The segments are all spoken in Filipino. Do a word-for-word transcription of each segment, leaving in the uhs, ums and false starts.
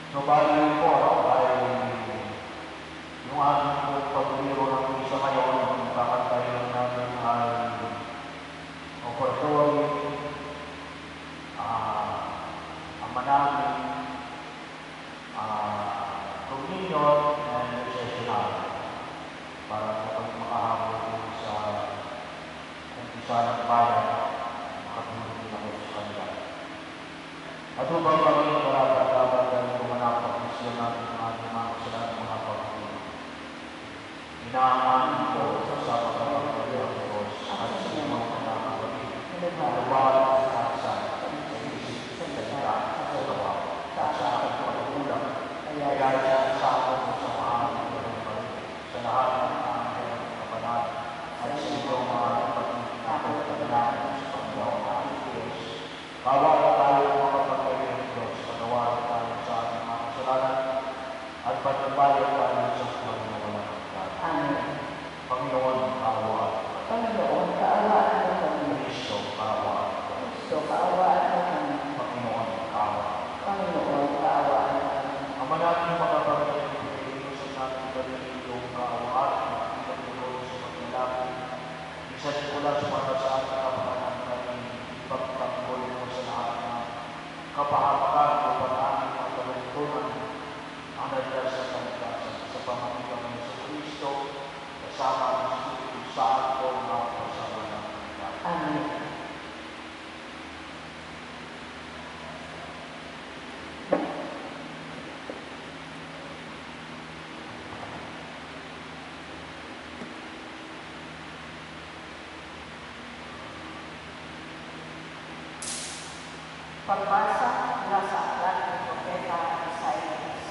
So, bali po, ano, ay yung ating po pagbiro ng isa ngayon, ang kakantayin lang natin ay Operatory, uh, ang manaming, uh, Dominion, and Recessional, para kapag makahabol po sa umpisa ng bayan, makatulong din ako sa kanila. At upang kami narapat-dapat ang pumanapag-isyon natin ang ating mga kasalanan mga pagkakulong. Inaaman ko sa pagkakagawin ng Diyos at sa mga kanakagawin na luwag at sa isip sa salita at sa gawa at sa aking pagkulang kaya sa akin sa maaari ng Panginoon sa lahat ng anghel ng kapanan at sa inyong mga kapatid na pagkakalaman sa Panginoon at Diyos. Bawat tayo mga pagkakagawin ng Diyos, pagawa tayo sa ating mga kasalanan at pagkabayan tayo sa Panginoon. Amen. Panginoon, kaawaan. Panginoon, kaawaan mo kami. Kristo, kaawaan. Kristo, kaawaan mo kami. Panginoon, kaawaan. Panginoon, kaawaan mo kami. Ama natin makapagay, ilusan natin kami iyong kaawaan, ipagtuloy sa paglalaki. Isa din mula sa mga sa ating kapakanan kami, ipagtanggol mo sa lahat na kapahamakan o panahin ang kabantunan ang nagdala sa kaligtasan sa pamamagitan ng Yesu Kristo, kasama ang Espiritu Santo na kasama ng Panginoon. Amen. Pagbasa mula sa aklat ng Propeta Isaias.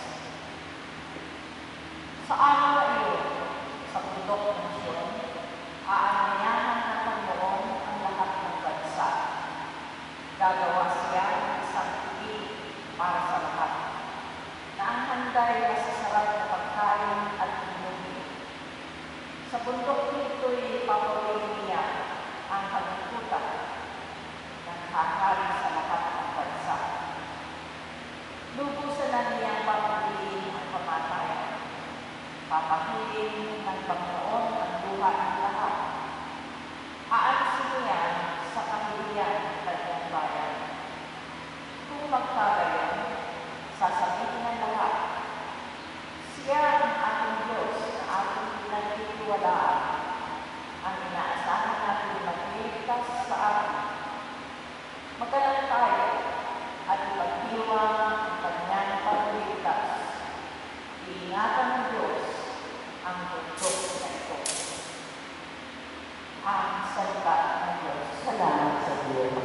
Sa araw na iyon, sa bundok ng Sion, aanyayahan ng Panginoon ang lahat ng bansa. Gagawa siya ng isang tubig para sa lahat, na ang handay na sa sarap na pagkain at inumin. Sa bundok nito'y papawin niya ang kalungkutan ng hahari sa lahat ng bansa. Lubusan na niyang papagilin ang pamatayan. Papahilin ng Panginoon ang buhay ng lahat. Aalisin niya sa kahilian ng kanyang bayan. Kung magkagayon, sasabihin ng lahat, siya ang ating Diyos na ating pinagtitiwalaan, ang inaasahan natin magligtas sa atin. Magalang tayo at ipagdiwang ang kanyang pagligtas. Iingatan ng Diyos ang bundok na ito. Ang salita ng Diyos. Salamat sa Diyos.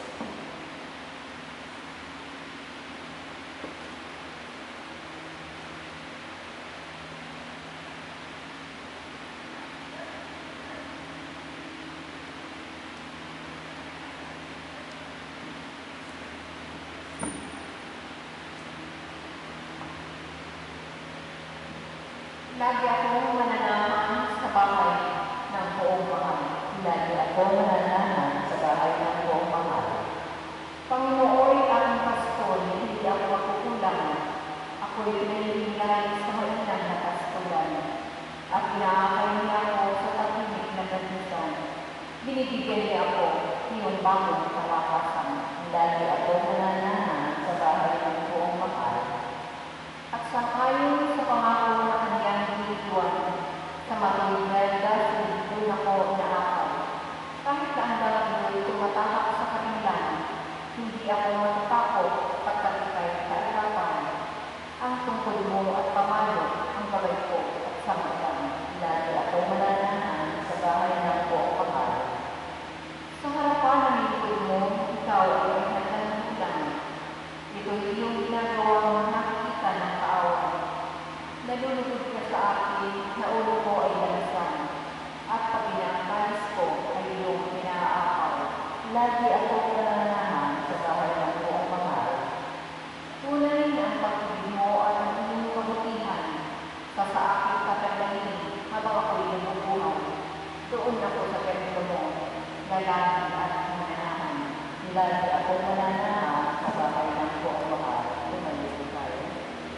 Lagi akong mananahan sa bahay ng buong mahal. Lagi akong mananahan sa bahay ng buong mahal. Panginoon aking pastor, hindi ako makukulang. Ako'y pinahihingay sa mainang na pastoran. At inaakay niya ako sa tahimik na gantisan. Binibigyan niya ako ng bagong kalakasan. Lagi akong mananahan sa bahay ng buong mahal. At sangayon sa pangako na kanyang binigyan, sa matinigay dahil doon ako inaakay. Kahit na ang dalawin ay tumatahak sa kanilan, hindi ako matatakot pagkat ikay kairapan. Ang tungkol mo at pamalo ang gabay ko at samagan. Lagi ako mananahan sa bahay ng buong mahal. Sa harapan ng likod mo, ikaw ay naglandulan. Ito'y iyong ginagawang nakikita ng kaawan. Nalulugod ka sa akin na ulo ko ay lalasan, at pag pinakalis ko ay iyong pinaakaw. Lagi akong nananahan sa bahay ng buong mahal. Tunay ang pag-ibig mo at ang iyong kabutihan sa sa aking katagayin habang ako'y nabubuhay. Doon ako sa ganito mo, na lagi at mananahan. Lagi akong mananahan sa bahay ng buong mahal. Tumalis ko tayo.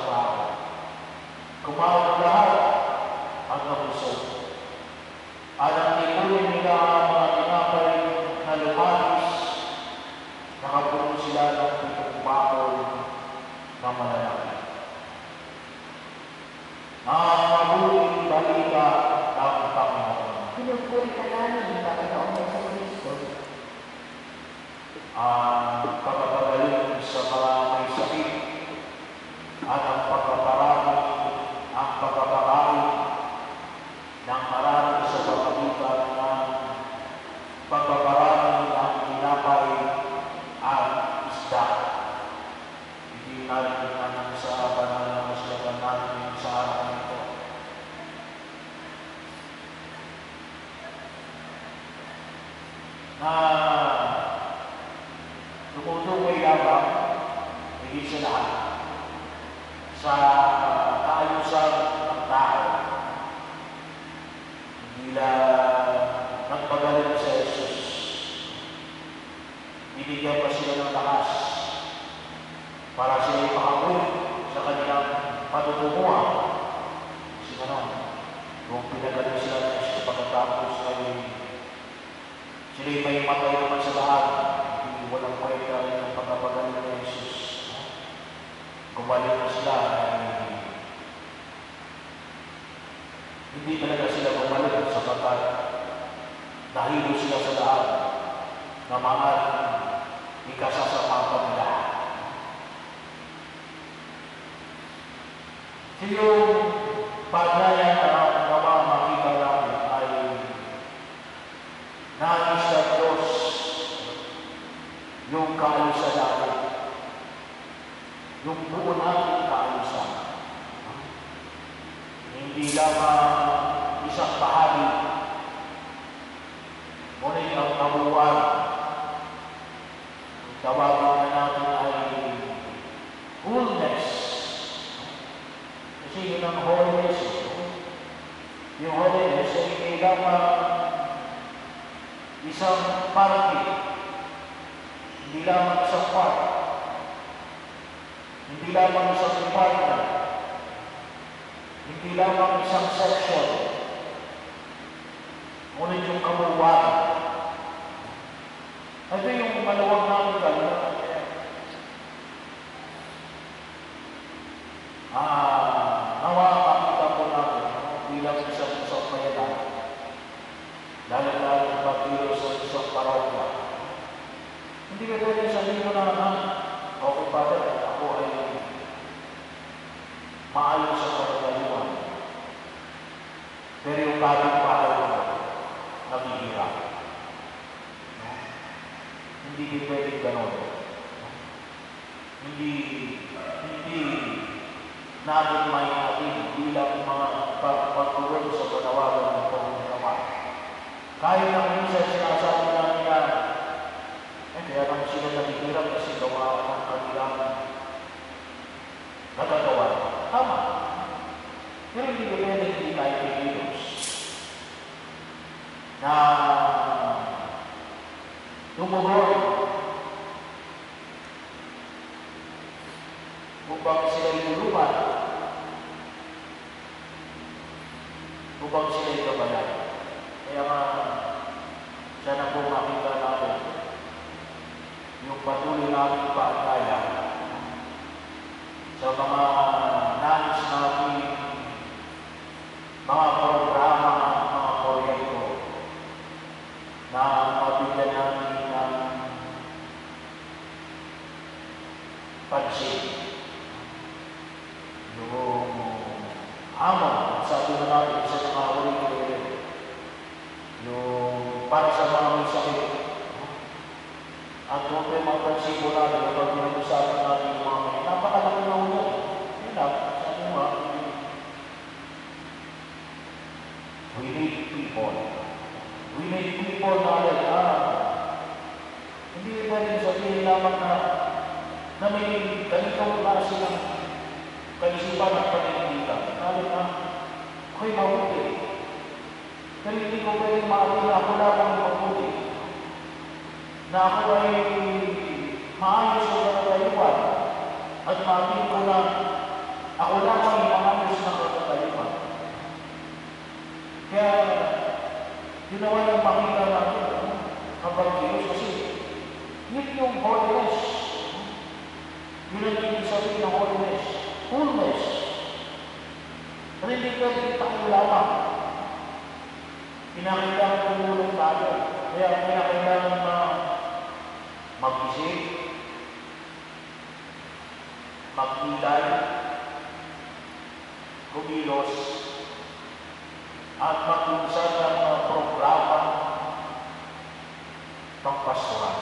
trabaho. Kumain lahat ang nabusog. At ang tinuloy nila ang mga tinapay na lumalis, nakapuno sila ng pitong bakol na malalaki. Ang mabuting balita ng Panginoon. Pinupuri ka namin, Panginoong Jesucristo. Ang pagpapagaling sa mga may sakit at ang pagpaparami, ang pagpapakain ng marami sa pagpagitan ng pagpaparami ng tinapay at isda. Hindi natin natin sa banal na kasulatan natin sa araw nito. Na tumutukoy lamang, higit sa lahat, sa kaayusan ng tao. Hindi lang nagpagaling sa Jesus. Binigyan pa sila ng lakas para sila ipakakulit sa kanilang patutunguhan. Kasi naman, kung pinagaling sila ng Jesus pagkatapos ay sila'y may matay naman sa lahat. Hindi walang kwenta ng pagkapagaling ng Jesus. Gumaling na sila ay hindi talaga sila gumaling sapagkat nahilo sila sa daan na maaaring ikasasama nila. So yung paglayan na nawa makita namin ay nais na Diyos yung kaayusan natin, yung buo natin kaayusan. Hindi lamang isang bahagi, ngunit ang kabuuan. Ang tawagin na natin ay wholeness. Kasi yun ang holiness. Yung holiness ay hindi lamang isang party, hindi lamang isang part, hindi lamang isang department, hindi lamang isang section, ngunit yung kabuuan. Ito yung maluwag namin talaga. Ah, nawa makita po natin bilang isang isang payanan, lalo-lalo na pagkilo sa isang parokya. Hindi ka pwede sabihin mo na, ah, okay, Father, ako ay maayos sa pagkakaliwan. Pero yung kapit-bahay mo, naghihirap. Hindi ka pwede ganon. Hindi, hindi natin may atin bilang mga pagtulong sa panawagan ng pangalawa. Kahit na minsan sinasabi namin na, eh, kaya naman sila naghihirap kasi gawa ng kanilang nagagawa. Tama. Pero hindi ko pwede hindi tayo kikilos na tumuboy upang sila iluluman, upang sila ikabalan. Kaya nga, sana po makita natin yung patuloy namin paantaya sa mga nais natin, mga programa, mga proyekto na mabigyan namin ng pansin. Yung hamon, sabi na natin sa mga ulit-ulit, yung para sa mga may sakit. At kung kayo mga pransibo natin, kapag pinag-usapan natin yung mga may napakalaki na ulo. Yun lang, sabi mo, we need people. We need people na alay, ah, hindi pwede sabihin lamang na na may ganitong klase ng kaisipan at panindigan. Alay na, ako'y mabuti. Pero hindi ko pwede maaari na ako lamang mabuti. Na ako ay maayos sa katatayuan at maaari ko na ako lamang maayos na katatayuan. Kaya, ginawa ng makita natin kapag Diyos kasi yun yung holiness. Yun ang ibig sabihin ng holiness. Fullness. Pero hindi pwede tayo lamang. Kinakailangan tumulong tayo. Kaya kinakailangan na mag-isip, magkilay, kumilos, at mag-unsad ng mga programa ng pastoral.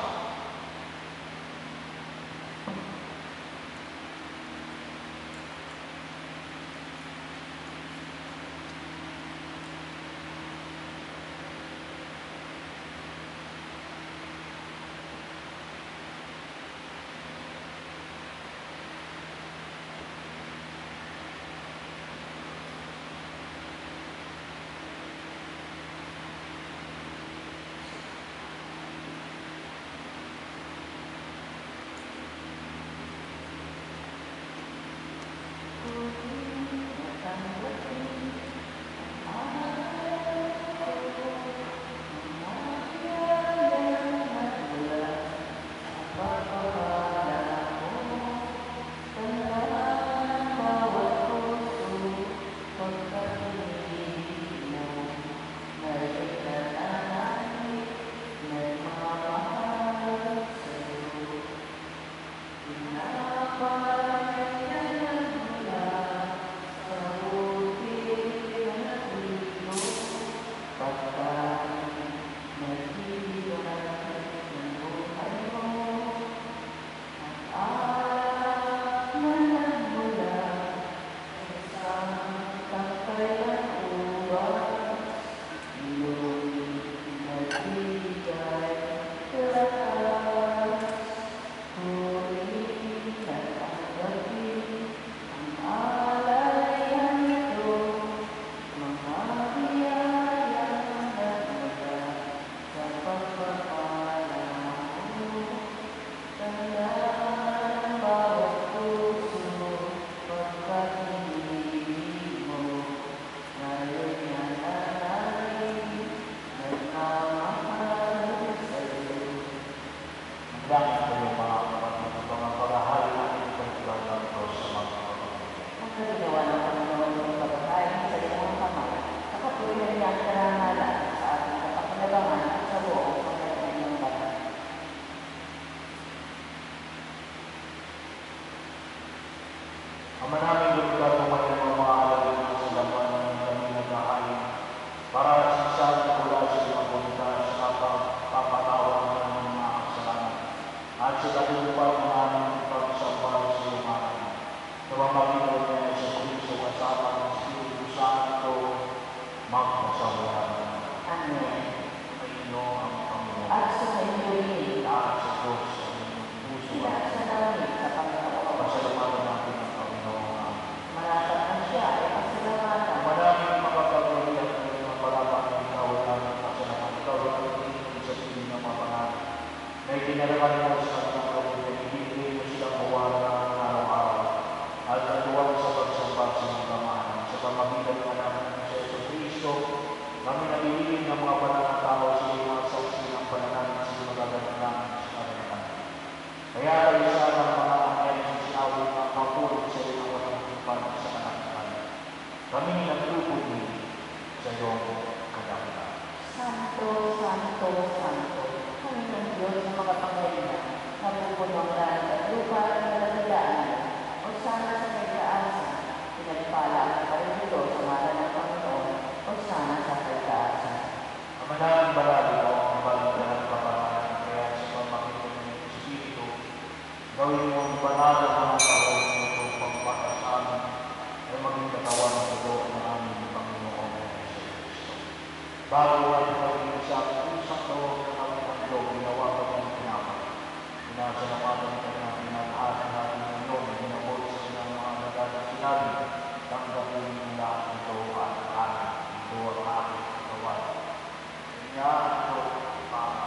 todos santos, Panginoong Diyos na makapangyarihan, napupuno ang langit at lupa at nalatilaan mo, o sana sa kaitaasan, pinagpala ang parito sa ngalan ng Panginoon, o sana sa kaitaasan. Amanaan balali mo ang baligyan at kapangalan, kaya sa pamagitan ng Espiritu, gawin mo ang banal na mga tao ng itong pagpatasalan ay maging katawan ng tulo ng aming Panginoon na Kristo. Bago ay maging isang usang tawag ng aming Pangilo, ginawa ko ng pinapay. Pinasalamatan ka na pinalahat ng ating Panginoon, ginabot sa silang mga nagal na sinabi, tanggapin mo lahat ito at akin, ito ang aking katawan. Kanya ito para.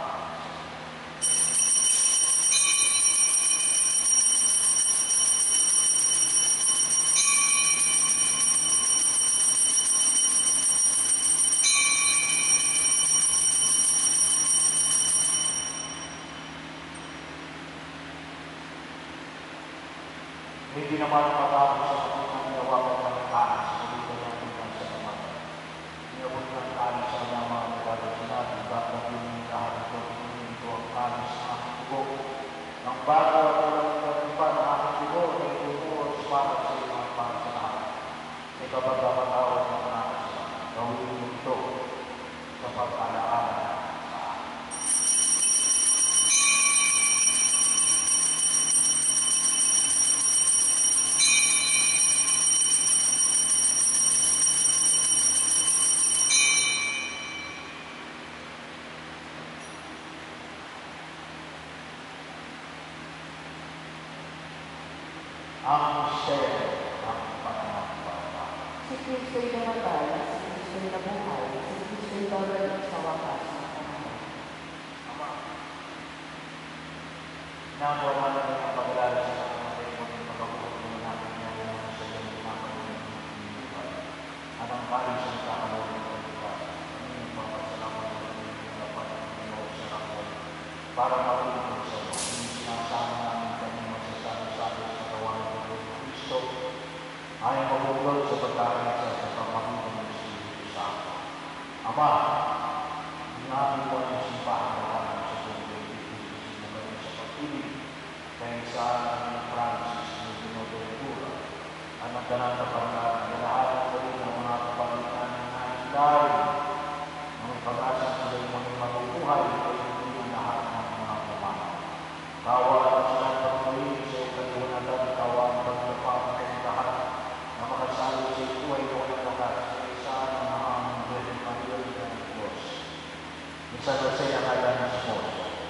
Hindi naman matapos sa kanyang nawakan ng kain sa kalutan ng kanyang salamatan. Inabot ng kain sa kanyang mga nagagawa sinabi, bakit yung lahat ito, pinunin ito ang kain sa aking tubo. Nang bago at walang katipan ng aking tubo, ay tutuon sa para sa iyo ang para sa lahat. May kapagkapatawad ng mga kasama. Gawin mo ito sa pagkalaan. Ang misteryo ng pananampalataya. Si Kristo'y namatay, si Kristo'y nabuhay, si Kristo'y babalik sa wakas ng panahon. Ama, nagawa namin ang pag-alala sa pagkamatay mo ng pagkakulang natin ngayon ng sa iyong pinapagawa ng buhay. At ang kalis ng kakalaw ng pagkakas, ang magpapasalamat ng iyong dapat ng Panginoon sa rakol para marunong sa iyo. Hindi sinasama namin kami magsasama-sabi sa katawan ng Kristo ay mabubulag sa pagkakaisa sa pamagitan ng Espiritu Santo. Ama, hinabi mo ang simbahan na kami sa buong Pilipinas na gawin sa pag-ibig kaya sa aming Francis na Dinoventura at nagdanan na pagkakas na lahat ng gawin ng mga kapalitan ng nahilaw ng pag-asa sa galing mga mabubuhay ay hindi lahat ng mga pamana. Bawal ang silang pagkakas sa ikaliwanatan, tawa ang pagkakas ng lahat na makasalo sa ito ay walang lakas sa isa ng mga aming Virgin Maria ng Diyos. Isa na siya ang alam ng Diyos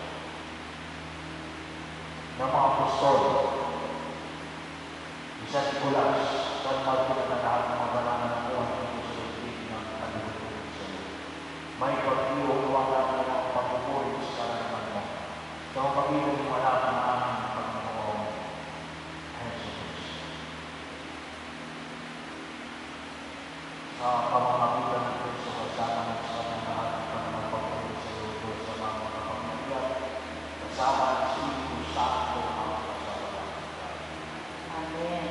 ng mga apostol, isa si Kulas, at magpunta na lahat ng mga balanan ng buwan ng Diyos sa Espiritu ng kalimutan sa iyo. May pag-iwag wala na ng pagpupuri sa karanaman mo. Sa pag-ibig mo lahat ng aming Panginoon, Jesus. Sa pamamagitan ng Kristo, kasama ng sa kanyang lahat ng kanyang pagpupuri sa iyo sa mga kapamilya, kasama ng Espiritu Santo ang kasama. Amen.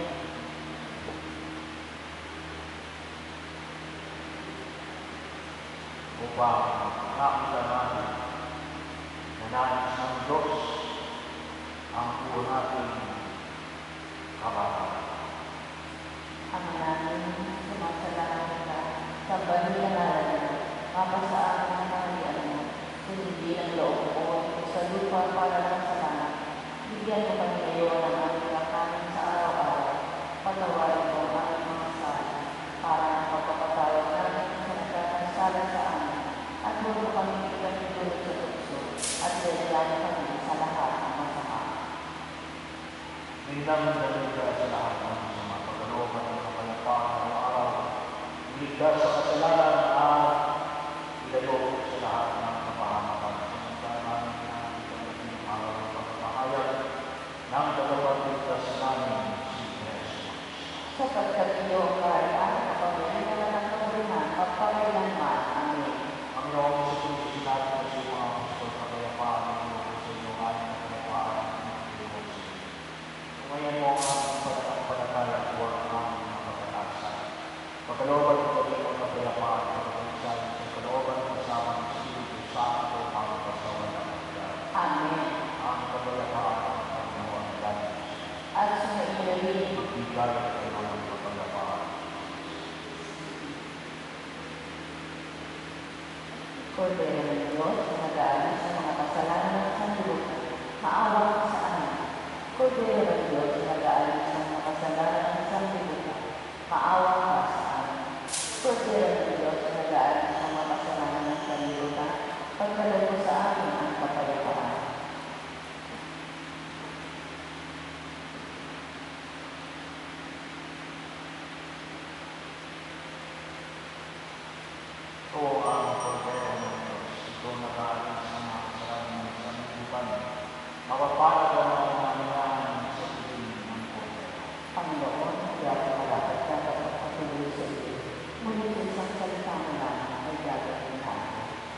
Upang nakita natin na nais ng Diyos ang buo natin kabahan. Ang namin sumasalamat ka sa banal na ngalan mo, mapasa amin ang kaharian mo, hindi ang loob mo ito sa lupa para lang sa langit. Bigyan mo kami ngayon ng aming kakanin sa araw-araw. Patawarin mo ang aming mga sala, para ang pagpapatawad namin sa nagkakansala sa amin, at huwag mo kami ikanitulog sa tukso, at lalagyan kami sa lahat ng masama. Nindang dalig ka sa lahat ng masama, pagkalooban ng kapayapaan araw-araw, iligtas sa kasalanan at ilayo sa lahat ng kapahamakan. Samantala namin pinakita ng araw ng pagpapahayag ng tagapagligtas namin si Kristo. Sapagkat iyo ang kaharian at kapangyarihan at karunan pagpapailanman. Amen. Ang Panginoon sa Kristo sinabi na sa mga apostol kapayapaan ng Diyos sa iyo ay kapayapaan ng Diyos. Tumayan mo bigay ng mga kapayapaan. Kordero ng Diyos na nag-aalis sa mga kasalanan ng sanlibutan, maawa ka sa amin. Kordero ng Diyos na nag-aalis sa mga kasalanan ng sanlibutan, maawa ka sa amin. Kordero ng Diyos na nag-aalis sa mga kasalanan ng sanlibutan, pagkaloob mo sa amin ang kapayapaan. Ito ang kordero ng Diyos. Ito nag-aalis sa mga kasalanan ng sanlibutan. Mapapalad ang mga nangyayari sa piling ng kordero. Panginoon, kaya malapit ka sa pagpatuloy sa iyo. Ngunit sa isang salita mo lang ay gagawin natin.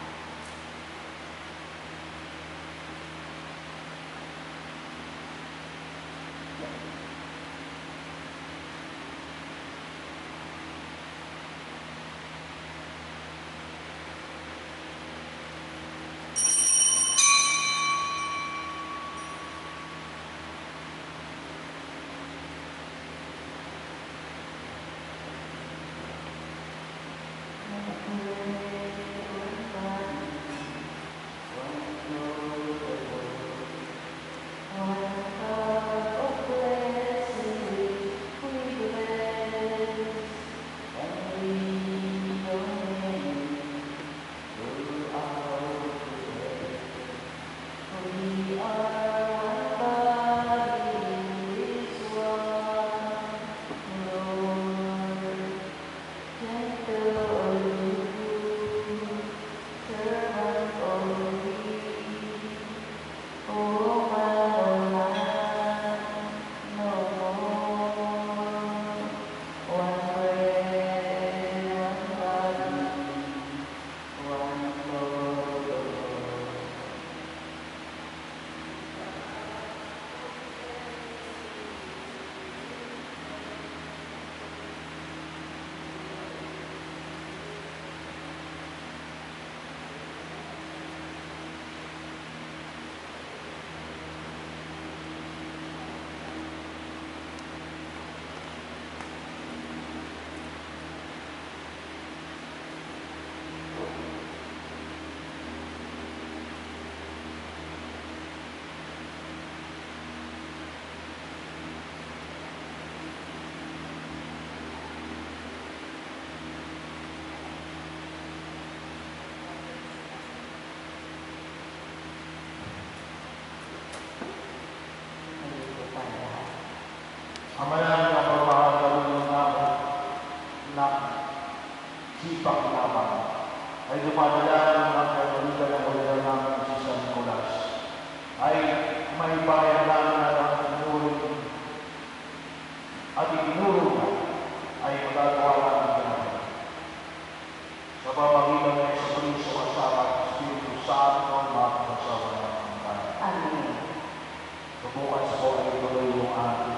Amayan ang pagmahal namin na sipag naman ay dumadala ng kaibigan ng order namin si San Nicolas ay may bayan namin na ang tinuro at itinuro na ay magagawa namin namin. Sa pamagitan ng sa Kristo kasama at Espiritu Santo ang mga kasawa ng mga. Amen. Subukan sa po ay tuloy yung ating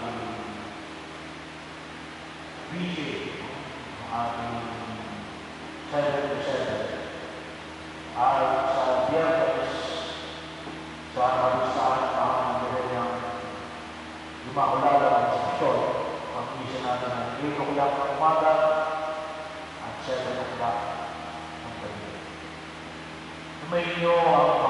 busy ang ating seven to seven ay sa Biyernes sa kabisahan ng Bereniang Immaculada Concepcion. Pag-isa natin ang eight o'clock ng umaga at seven o'clock ng gabi. Tumayin niyo ang